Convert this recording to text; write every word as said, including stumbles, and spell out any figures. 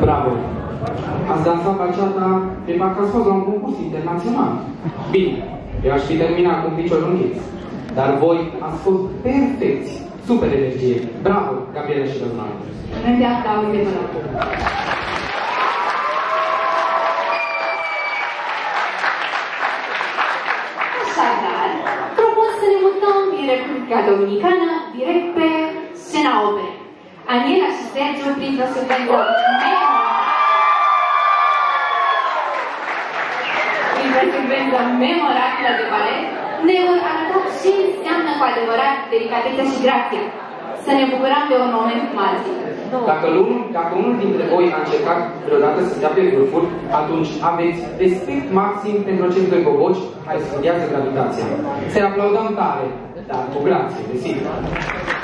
Bravo! Ați dansat baciata de parcă ați fost la un concurs internațional. Bine, eu aș fi terminat cu piciorul închis. Dar voi ați fost perfecți. Super energie. Bravo, Gabriela și Răzvan. Înainte aplauze, vă rog. Așadar, propun să ne mutăm din Republica Dominicană direct pe scena operei. Aniela și Sergiu, printr-o secvență printr-o secvență memorabilă de balet, ne vor arăta ce înseamnă cu adevărat delicatețea și grația. Să ne bucurăm de un moment magic. Dacă unul, dacă unul dintre voi a încercat vreodată să dea pe vârfuri, atunci aveți respect maxim pentru acești doi boboci care studiază gravitația. Să-i aplaudăm tare, dar cu grație, desigur.